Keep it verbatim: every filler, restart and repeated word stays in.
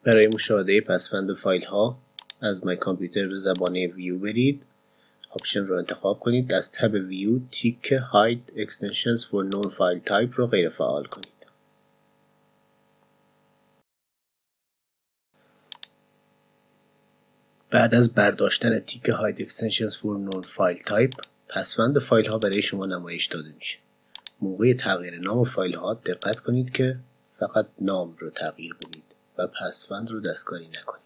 برای مشاهده پسوند فایل ها از مای کامپیوتر به زبان ویو برید. آپشن رو انتخاب کنید. از تب ویو تیک هاید extensions for non file type رو غیر فعال کنید. بعد از برداشتن تیک هاید extensions for non file type پسوند فایل ها برای شما نمایش داده میشه. موقع تغییر نام فایل ها دقت کنید که فقط نام رو تغییر بدید و پسوند رو دستکاری نکنید.